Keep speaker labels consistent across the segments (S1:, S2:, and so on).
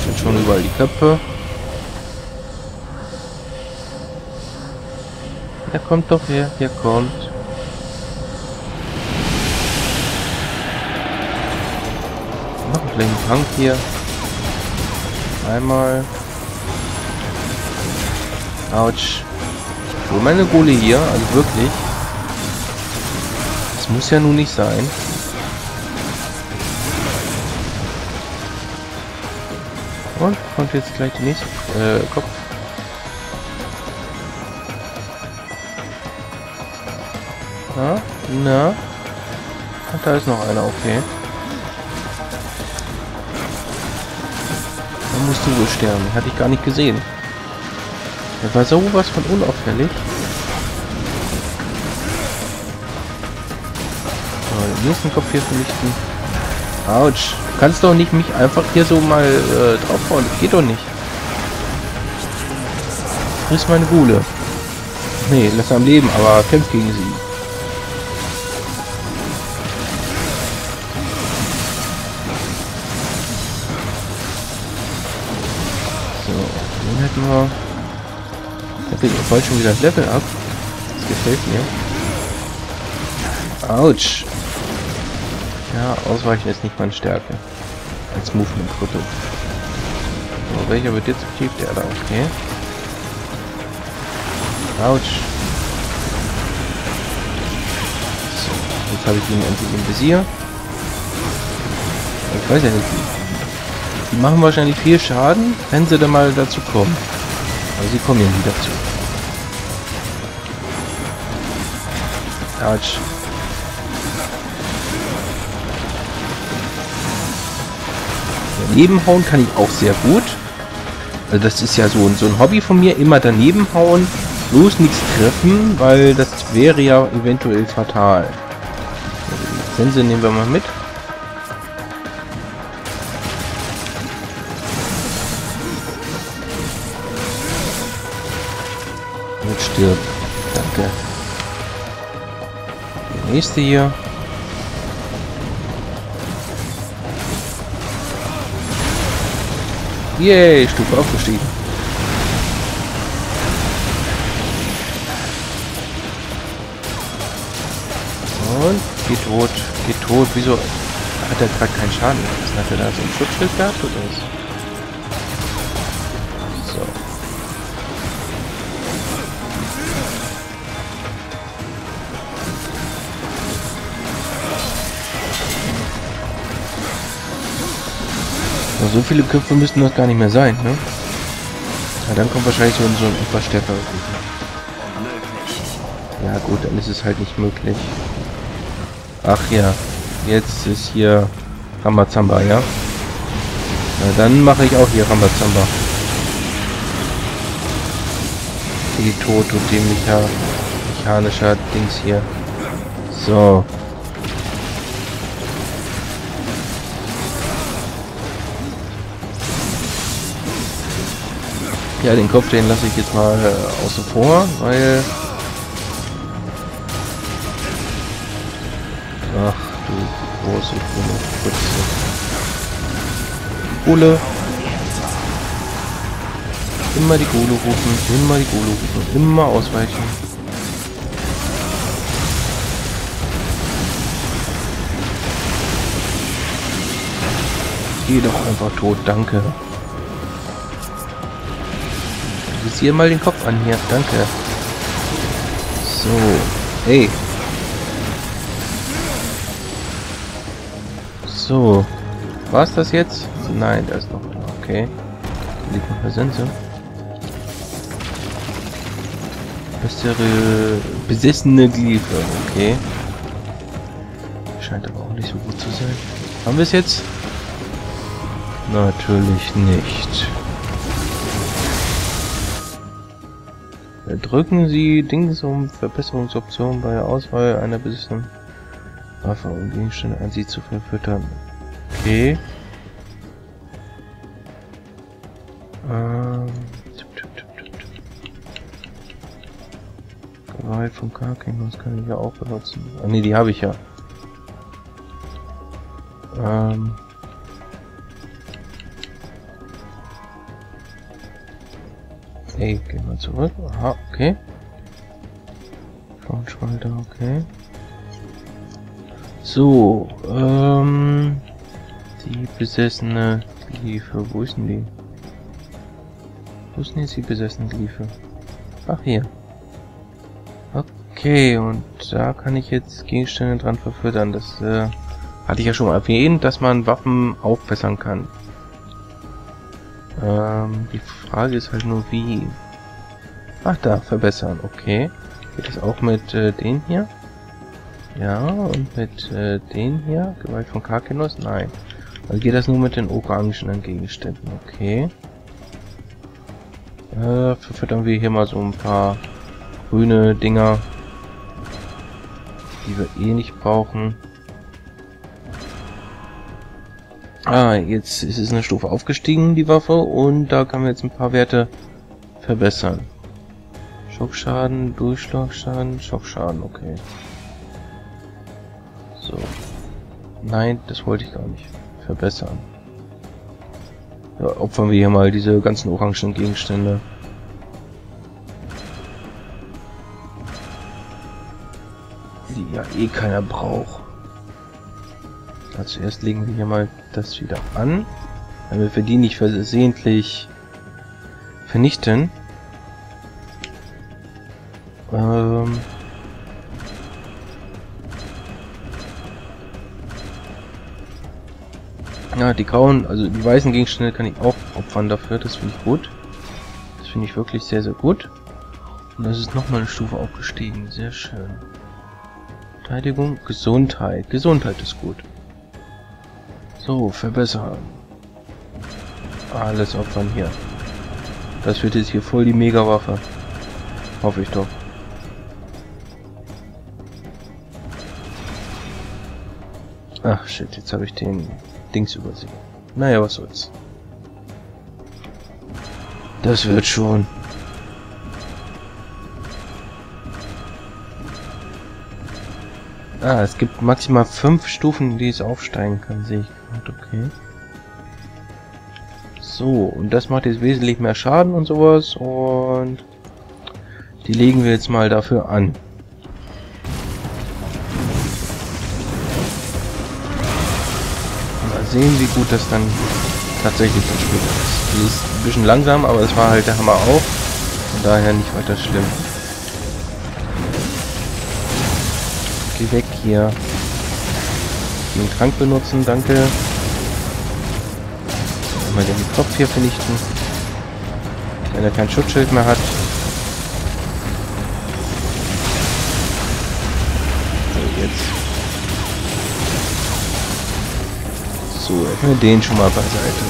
S1: Sind schon überall die Köpfe. Der kommt doch her, der kommt. Noch einen kleinen Tank hier. Einmal. Autsch. Wo meine Gule hier, also wirklich. Das muss ja nun nicht sein. Und kommt jetzt gleich die nächste Kopf. Na? Ach, da ist noch einer, okay. Dann musst du wohl sterben. Hatte ich gar nicht gesehen. Der war sowas von unauffällig. So, den nächsten Kopf hier vernichten. Autsch. Du kannst doch nicht mich einfach hier so mal draufhauen. Das geht doch nicht. Hier ist meine Gule. Nee, lass am Leben, aber kämpf gegen sie. So, den hätten wir. Da kriegt bald schon wieder das Level ab. Das gefällt mir. Autsch. Ja, ausweichen ist nicht meine Stärke. Als Movement-Produkt. So, welcher wird jetzt aktiv? Der da, okay. Autsch. So, jetzt habe ich ihn endlich im Visier. Ich weiß ja nicht. Die machen wahrscheinlich viel Schaden, wenn sie dann mal dazu kommen. Aber sie kommen ja nie dazu. Autsch. Daneben hauen kann ich auch sehr gut. Also das ist ja so ein Hobby von mir, immer daneben hauen, bloß nichts treffen, weil das wäre ja eventuell fatal. Die Sense nehmen wir mal mit. Und stirbt. Danke. Der nächste hier. Yay, Stufe aufgestiegen. Und geht tot, geht tot. Wieso hat er gerade keinen Schaden? Hat er da so ein Schutzschild gehabt oder was? So. So viele Köpfe müssten das gar nicht mehr sein, ne? Ja, dann kommt wahrscheinlich so ein etwas stärkerer Gegner. Ja gut, dann ist es halt nicht möglich. Ach ja, jetzt ist hier Rambazamba, ja? Na dann mache ich auch hier Rambazamba. Die tot und dämlicher mechanischer Dings hier. So. Ja, den Kopf, den lasse ich jetzt mal außen vor, weil... Ach du große Gule. Immer die Gule rufen, immer die Gule rufen, immer ausweichen. Geh doch einfach tot, danke. Visier mal den Kopf an hier, danke. So, hey. So, war's das jetzt? Nein, da ist noch einer, okay. Da liegt noch eine Sense. Bessere besessene Glyphe, okay. Scheint aber auch nicht so gut zu sein. Haben wir es jetzt? Natürlich nicht. Drücken Sie Dings um Verbesserungsoptionen bei der Auswahl einer besessenen Waffe, um Gegenstände an sie zu verfüttern. Okay. Gewalt vom Karking, das kann ich ja auch benutzen. Ah ne, die habe ich ja. Ey, gehen wir zurück. Aha, okay. Schwarzschalter, okay. So, die besessene Glyphe. Wo ist denn die? Wo ist denn jetzt die besessene Glyphe? Ach, hier. Okay, und da kann ich jetzt Gegenstände dran verfüttern. Das hatte ich ja schon mal erwähnt, dass man Waffen aufbessern kann. Die Frage ist halt nur wie. Ach da, verbessern, okay. Geht das auch mit den hier? Ja, und mit den hier? Gewalt von Karkinos? Nein. Also geht das nur mit den orangenen Gegenständen, okay. Verfüttern wir hier mal so ein paar grüne Dinger, die wir eh nicht brauchen. Ah, jetzt ist es eine Stufe aufgestiegen, die Waffe, und da kann man jetzt ein paar Werte verbessern. Schockschaden, Durchschlagschaden, Schockschaden, okay. So. Nein, das wollte ich gar nicht. Verbessern. Ja, opfern wir hier mal diese ganzen orangen Gegenstände. Die ja eh keiner braucht. Zuerst legen wir hier mal das wieder an, damit wir die nicht versehentlich vernichten. Ja, die grauen, also die weißen Gegenstände kann ich auch opfern dafür, das finde ich gut. Das finde ich wirklich sehr, sehr gut. Und das ist nochmal eine Stufe aufgestiegen, sehr schön. Verteidigung, Gesundheit. Gesundheit ist gut. So, verbessern. Alles opfern hier. Das wird jetzt hier voll die Mega-Waffe. Hoffe ich doch. Ach shit, jetzt habe ich den Dings übersehen. Naja, was soll's. Das wird schon. Ah, es gibt maximal 5 Stufen, die es aufsteigen kann, sehe ich gerade. Okay. So, und das macht jetzt wesentlich mehr Schaden und sowas, und die legen wir jetzt mal dafür an. Mal sehen, wie gut das dann tatsächlich das Spiel ist. Die ist ein bisschen langsam, aber es war halt der Hammer auch. Von daher nicht weiter schlimm. Geh weg hier. Den Trank benutzen, danke. Mal den Kopf hier vernichten. Wenn er kein Schutzschild mehr hat. So, jetzt. So, hätten wir den schon mal beiseite.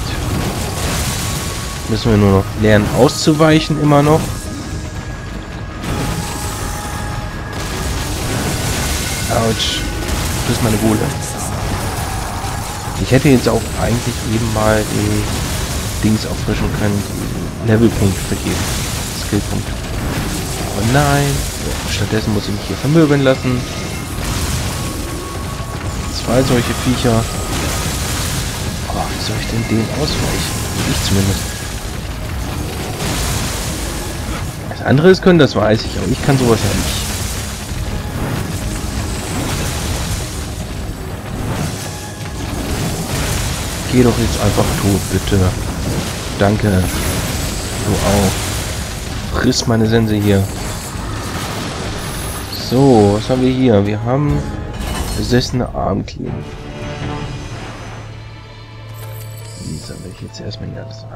S1: Müssen wir nur noch lernen auszuweichen, immer noch. Autsch. Das ist meine Wohle. Ich hätte jetzt auch eigentlich eben mal die Dings auffrischen können, die Levelpunkte vergeben. Skillpunkte. Aber nein. Stattdessen muss ich mich hier vermöbeln lassen. 2 solche Viecher. Oh, wie soll ich denn denen ausweichen? Ich zumindest. Das andere ist können, das weiß ich, aber ich kann sowas ja nicht. Geh doch jetzt einfach tot, bitte. Danke. Du auch. Friss meine Sense hier. So, was haben wir hier? Wir haben besessene Armklingen. Die sammle ich jetzt erstmal hier alles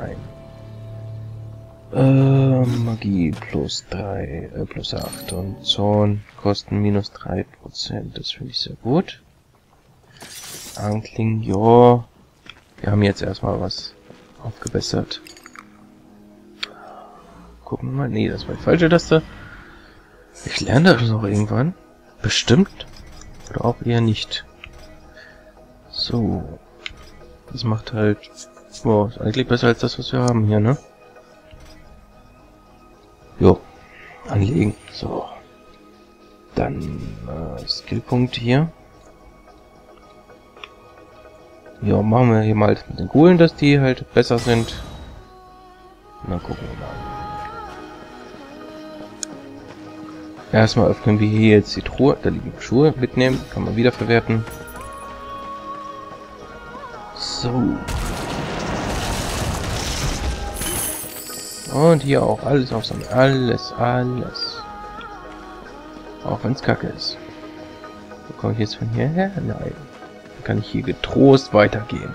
S1: ein. Magie plus 3, plus 8 und Zorn kosten minus 3%. Das finde ich sehr gut. Armklingen, ja. Wir haben jetzt erstmal was aufgebessert. Gucken wir mal. Nee, das war die falsche Taste. Ich lerne das noch irgendwann. Bestimmt. Oder auch eher nicht. So. Das macht halt... Boah, ist eigentlich besser als das, was wir haben hier, ne? Jo. Anlegen. So. Dann Skillpunkt hier. Ja, machen wir hier mal mit den Kohlen, dass die halt besser sind. Na, gucken wir mal. Erstmal öffnen wir hier jetzt die Truhe. Da liegen Schuhe. Mitnehmen. Kann man wieder verwerten. So. Und hier auch alles aufsammeln. Alles. Auch wenn es kacke ist. Wo komme ich jetzt von hierher? Nein. Dann kann ich hier getrost weitergehen.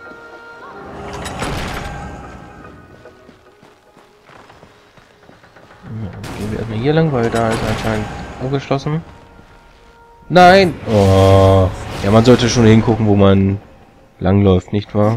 S1: Ja, gehen wir erstmal hier lang, weil da ist anscheinend abgeschlossen. Nein! Oh. Ja, man sollte schon hingucken, wo man langläuft, nicht wahr?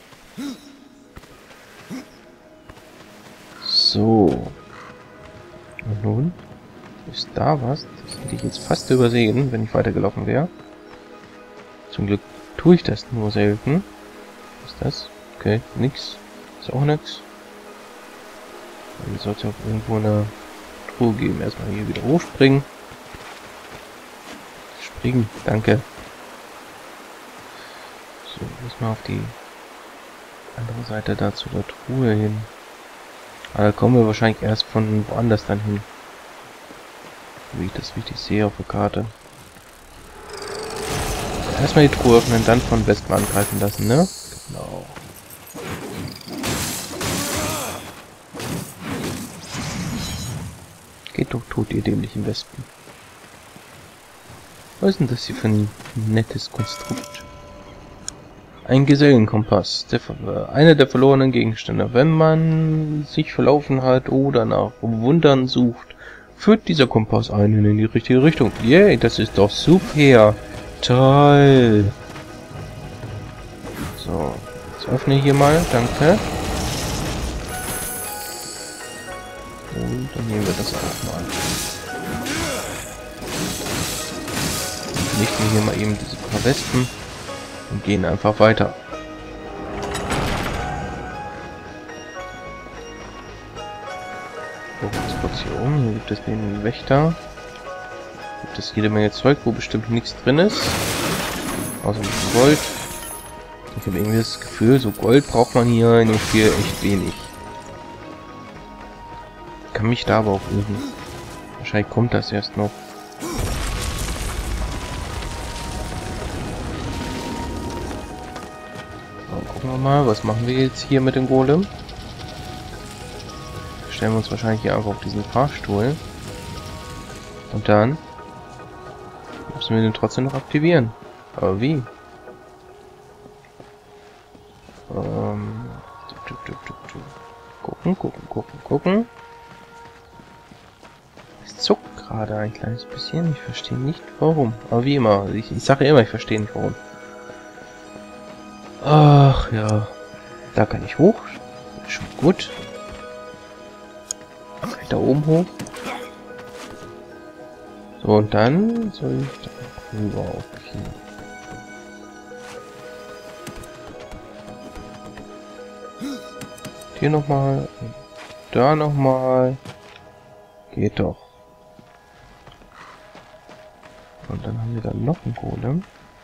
S1: So. Und nun? Ist da was? Das hätte ich jetzt fast übersehen, wenn ich weitergelaufen wäre. Zum Glück tue ich das nur selten. Was ist das? Okay, nix. Ist auch nix. Hier sollte auch irgendwo eine Truhe geben. Erstmal hier wieder hochspringen. Springen, danke. So, muss mal auf die andere Seite da zu der Truhe hin. Aber da kommen wir wahrscheinlich erst von woanders dann hin. Wie ich das richtig sehe auf der Karte. Erstmal die Truhe öffnen, dann von Wespen angreifen lassen, ne? Genau. Geht doch tot, ihr dämlichen Wespen. Was ist denn das hier für ein nettes Konstrukt? Ein Gesellenkompass. Einer der verlorenen Gegenstände. Wenn man sich verlaufen hat oder nach Wundern sucht, führt dieser Kompass einen in die richtige Richtung. Yay, das ist doch super. Toll. So, jetzt öffne ich hier mal. Danke. Und dann nehmen wir das auch mal. Lichten hier mal eben diese paar Wespen und gehen einfach weiter. Gucken wir uns kurz hier um. Hier gibt es den Wächter. Gibt es jede Menge Zeug, wo bestimmt nichts drin ist. Außer ein bisschen Gold. Ich habe irgendwie das Gefühl, so Gold braucht man hier in dem Spiel echt wenig. Kann mich da aber auch irren. Wahrscheinlich kommt das erst noch. So, gucken wir mal, was machen wir jetzt hier mit dem Golem? Stellen wir uns wahrscheinlich hier einfach auf diesen Fahrstuhl. Und dann müssen wir den trotzdem noch aktivieren. Aber wie? Gucken. Es zuckt gerade ein kleines bisschen. Ich verstehe nicht warum. Aber wie immer. Ich sage immer, ich verstehe nicht warum. Ach ja. Da kann ich hoch. Das ist schon gut. Kann ich da oben hoch. So, und dann soll ich da rüber auf hier. Hier nochmal. Da nochmal. Geht doch. Und dann haben wir dann noch einen Golem.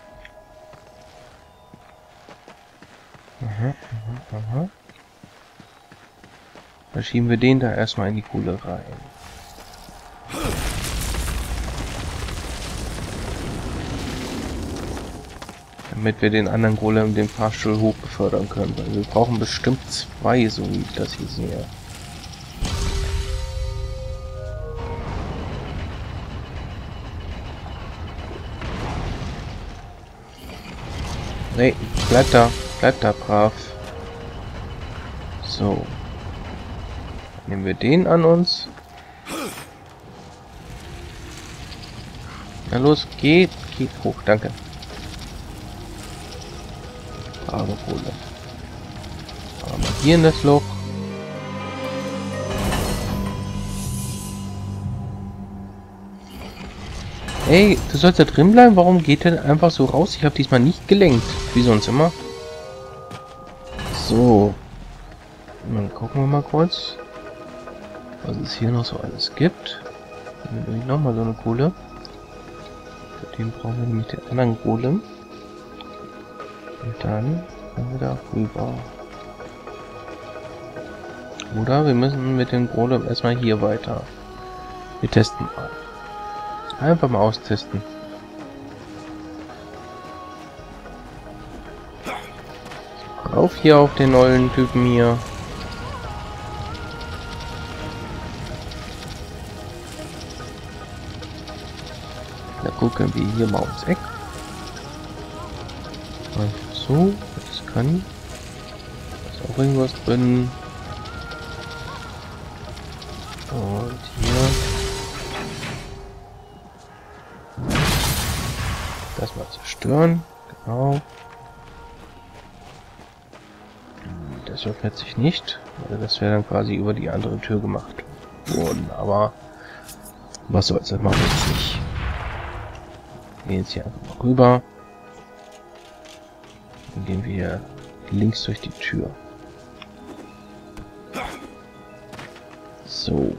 S1: Aha. Dann schieben wir den da erstmal in die Kuhle rein. Damit wir den anderen Golem den Fahrstuhl hoch befördern können. Weil wir brauchen bestimmt 2, so wie ich das hier sehe. Nee, bleib da brav. So. Nehmen wir den an uns. Na los, geht hoch, danke. Aber Kohle. Aber hier in das Loch. Ey, du sollst da drin bleiben? Warum geht der einfach so raus? Ich habe diesmal nicht gelenkt. Wie sonst immer. So. Dann gucken wir mal kurz, was es hier noch so alles gibt. Dann nehme ich nochmal so eine Kohle. Für den brauchen wir nämlich den anderen Golem. Und dann können wir da rüber. Oder wir müssen mit dem Golem erstmal hier weiter. Wir testen mal. Einfach mal austesten. Auf hier auf den neuen Typen hier. Da gucken wir hier mal ums Eck. Einfach so, das kann. Da ist auch irgendwas drin. Und hier. Das mal zerstören. Genau. Das öffnet sich nicht. Also das wäre dann quasi über die andere Tür gemacht worden. Aber was soll's, das machen wir jetzt nicht. Wir gehen jetzt hier einfach mal rüber. Dann gehen wir links durch die Tür. So.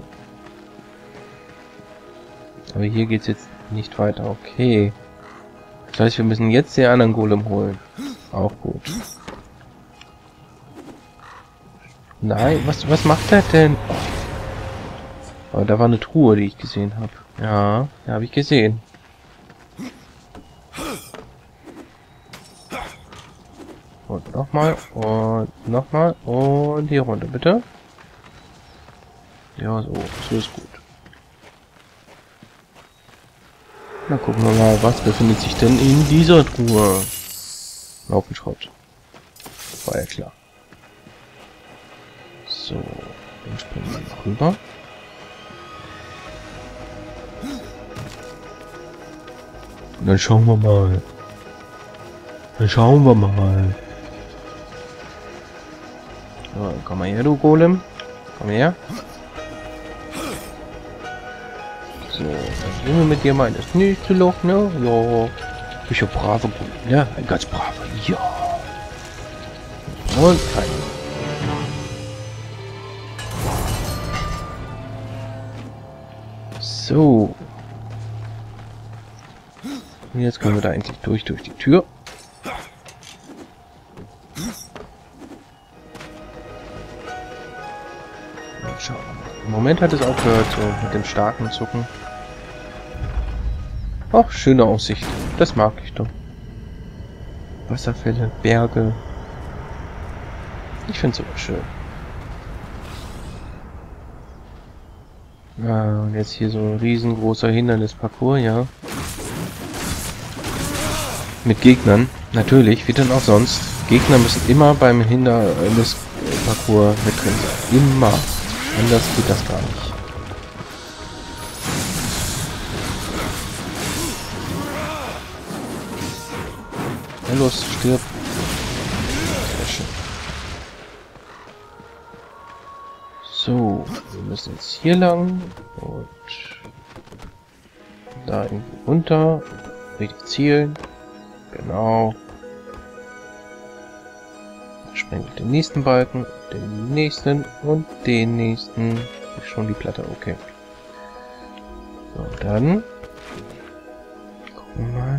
S1: Aber hier geht's jetzt nicht weiter. Okay. Das heißt, wir müssen jetzt den anderen Golem holen. Auch gut. Nein, was macht er denn? Oh, da war eine Truhe, die ich gesehen habe. Ja, habe ich gesehen. Und nochmal und hier runter, bitte. Ja, so ist gut. Na, gucken wir mal, was befindet sich denn in dieser Truhe? Laubenschrott. War ja klar. So, dann springen wir noch rüber. Und dann schauen wir mal. So, komm mal her, du Golem. Komm her. So, dann gehen wir mit dir mal in das nächste Loch, ne? Ja. Ich bin braver Golem, ja? Ein ganz braver. Ja. Und ein. So. Und jetzt können wir da endlich durch die Tür. Schauen wir mal. Im Moment hat es aufgehört, so mit dem starken Zucken. Ach, schöne Aussicht. Das mag ich doch. Wasserfälle, Berge. Ich finde es sogar schön. Ja, und jetzt hier so ein riesengroßer Hindernisparcours, ja. Mit Gegnern, natürlich, wie denn auch sonst. Gegner müssen immer beim Hindernisparcours mit drin sein. Immer. Anders geht das gar nicht. Ja, los, stirb. Sehr schön. So, wir müssen jetzt hier lang und da irgendwie runter. Richtig zielen. Genau. Sprengen wir den nächsten Balken, den nächsten und den nächsten. Ist schon die Platte, okay. So, dann gucken wir mal.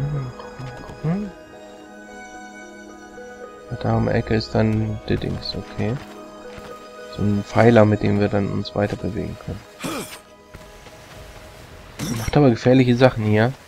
S1: Da um die Ecke ist dann der Dings, okay. So ein Pfeiler, mit dem wir dann uns weiter bewegen können. Macht aber gefährliche Sachen hier.